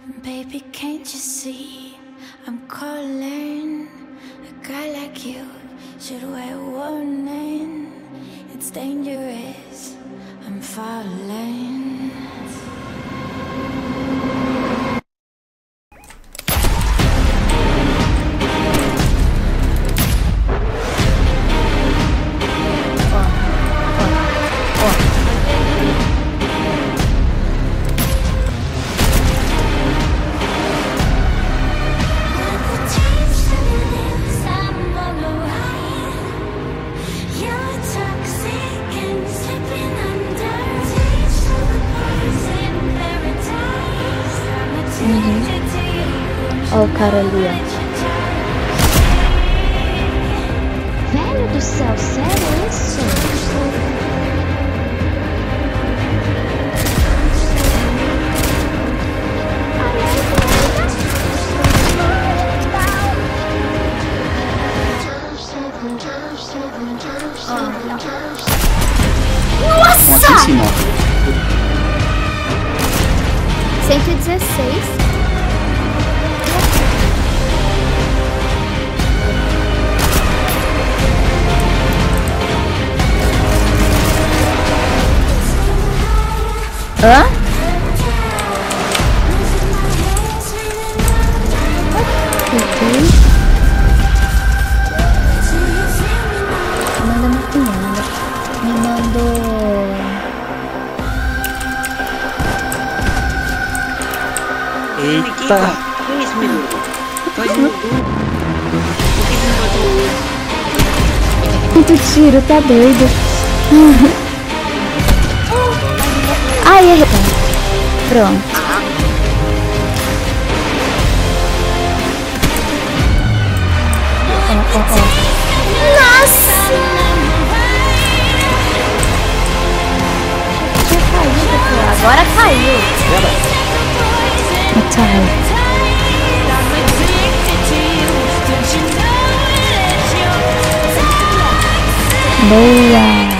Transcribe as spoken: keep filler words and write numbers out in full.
Baby, can't you see I'm calling? A guy like you should wear warning. It's dangerous, I'm falling. Olha o cara ali, ó. Velho do céu, sério isso? Nossa! cento e dezesseis. Hã? Manda uma cunhada. Me mandou. Eita! Que isso, menino? Dois minutos. Por que você não botou? Muito tiro, tá doido. Ai, ele... Pronto. Ó, ó, ó. Nossa! Tinha caído aqui, ó. Agora caiu. Tá. Boa!